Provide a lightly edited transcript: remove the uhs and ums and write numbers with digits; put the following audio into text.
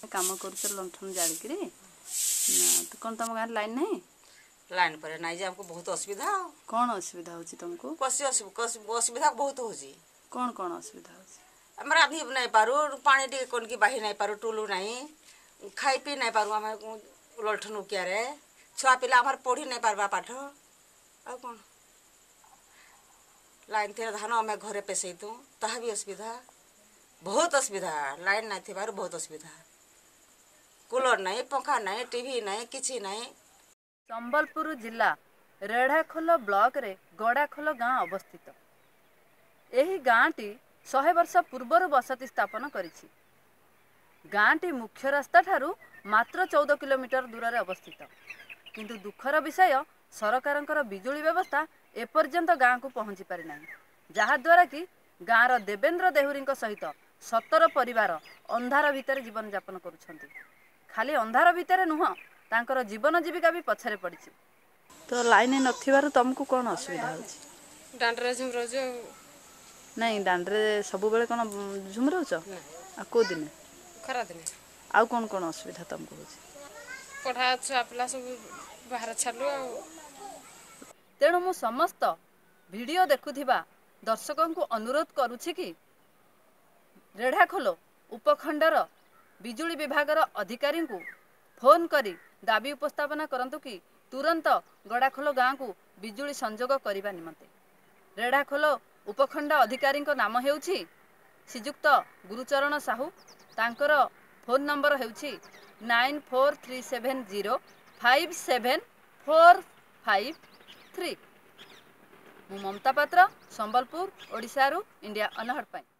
काम कर लंठन जाड़िकी तो कौन तुम गाँव लाइन नहीं लाइन पर नहीं जे हमको बहुत असुविधा कौन असुविधा होची तुमको कसी असुविधा बहुत होची कौन असुविधा होची हमरा भी नहीं पारू पानी टे कोन की बाही नहीं पारू टुलू नहीं खाई पी नहीं पारू हम लठन उकिया रे छुआ पिला हमर पढ़ी नहीं पारबा पाठ आ कौन लाइन थे धान आम घरे पेसई तू ताहा भी असुविधा बहुत असुविधा लाइन नहीं थी बारू बहुत असुविधा कूलर नहीं पंखा नहीं टीवी नहीं किसी नहीं। संबलपुर जिला रेढ़ाखोल ब्लॉक रे गड़ाखोल गाँ अवस्थित एही गाँटी 100 वर्ष पूर्वर बसति स्थापन करिछि। गाँटी मुख्य रास्ता ठारू मात्र 14 किलोमीटर दूर रे अवस्थित किंतु दुखर विषय सरकारंकर बिजुली व्यवस्था एपर्यंत गाँ को पहुँची पारि नाही जहाद्वारा कि गाँर देवेंद्र देहुरी सहित 17 परिवार अंधार भितर जीवन यापन करुछंती। खाली अंधार भितर नुह तांकर जीवन जीविका भी पछरे पड़ी। तो लाइन नथिबार तुमको कौन असुविधा होछि डांडरे झुमरोज नहीं डांडरे सब बेले कौन झुमरोच आ को दिन खरा दिन आउ कौन असुविधा तुमको होछि पढ़ा छुआ पिला सब बाहर छालु आ तेणु मु समस्त वीडियो देखुथिबा दर्शकों को अनुरोध करुछि कि रेढ़ाखोल उपखंडर बिजुली विभागर अधिकारी को फोन करी दाबी उपस्थापना करंतु कि तुरंत गड़ाखोल गाँ को बिजुली संजोग करने निमंते। रेढ़ाखोल उपखंड अधिकारी नाम हेउछि श्रीजुक्त गुरुचरण साहू तांकर फोन नंबर हेउछि 9437057453। ममता पात्र संबलपुर ओडिशा इंडिया अनहट।